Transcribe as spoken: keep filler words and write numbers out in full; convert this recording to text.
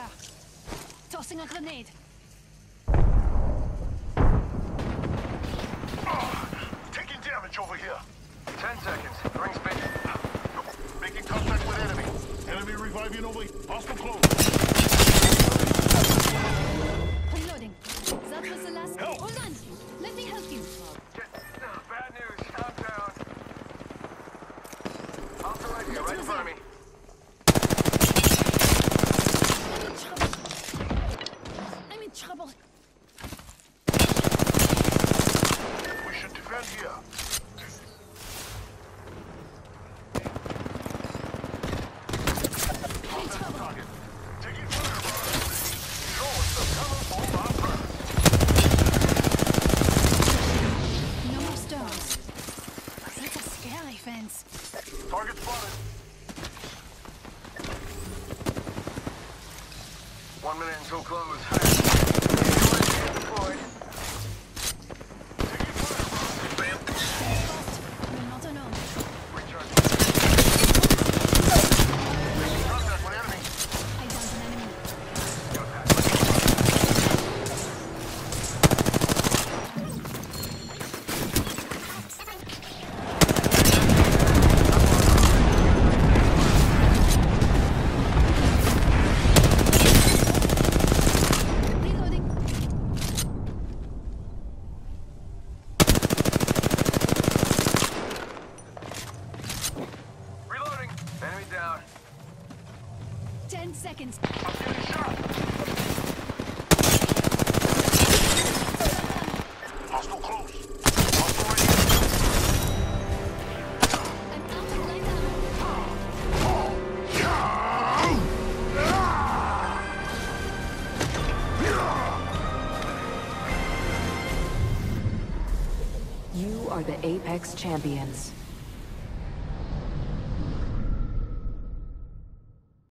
there. Tossing a grenade. Oh, taking damage over here. Ten seconds. Ring space. Making contact with enemy. Enemy reviving over here. Hostile close. Reloading. That was the last. Help. Hold on. Let me help you. Get, uh, bad news. I'm down. I'll select you right in front of me. I'm in trouble. I'm in trouble. We should defend here. I'm in trouble. Target. Taking fire, Mirage. Show us the color of our purpose. No more stones. That's a scary fence. Target spotted. One minute until close. Deployed. Taking fire, Mirage. You're not alone. Recharge. Making contact with enemy. I downed an enemy. Reloading. Reloading. Enemy down. Ten seconds. I'm getting shot. Hostile close. Hostile right here. I'm out of line ammo. You are the Apex Champions.